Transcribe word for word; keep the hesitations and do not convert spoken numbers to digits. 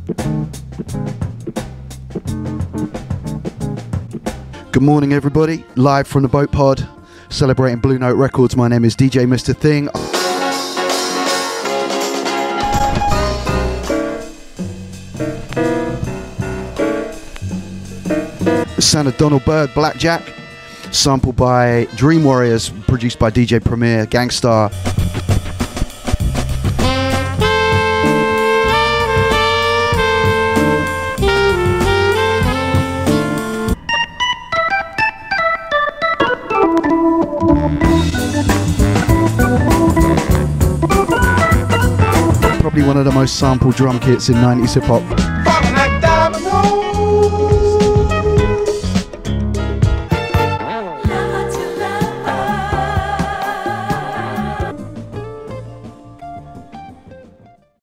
Good morning, everybody. Live from the Boat Pod, celebrating Blue Note Records. My name is D J Mister Thing. The sound of Donald Byrd, Blackjack, sampled by Dream Warriors, produced by D J Premier, Gangstar. Probably one of the most sampled drum kits in nineties hip hop.